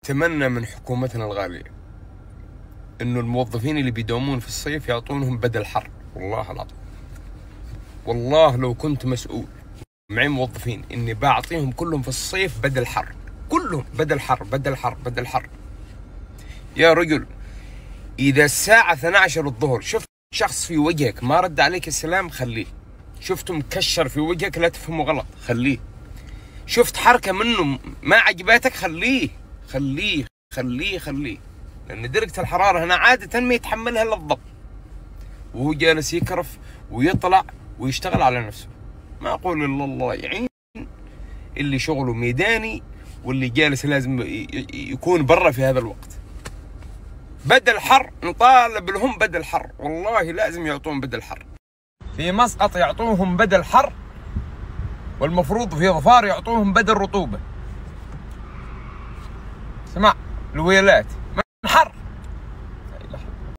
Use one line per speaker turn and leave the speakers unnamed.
أتمنى من حكومتنا الغالية إنه الموظفين اللي بيداومون في الصيف يعطونهم بدل حر. والله العظيم، والله لو كنت مسؤول معي موظفين إني بعطيهم كلهم في الصيف بدل حر، كلهم بدل حر بدل حر بدل حر. يا رجل، إذا الساعة 12 الظهر شفت شخص في وجهك ما رد عليك السلام، خليه. شفته مكشر في وجهك لا تفهمه غلط، خليه. شفت حركة منه ما عجبتك، خليه خليه خليه خليه، لأن درجة الحرارة هنا عادة ما يتحملها إلا الضب، وهو جالس يكرف ويطلع ويشتغل على نفسه. ما أقول إلا الله يعين اللي شغله ميداني واللي جالس لازم يكون برا في هذا الوقت. بدل حر، نطالب لهم بدل حر، والله لازم يعطون بدل حر. في مسقط يعطوهم بدل حر، والمفروض في ظفار يعطوهم بدل رطوبة. اسمع الويلات من حر.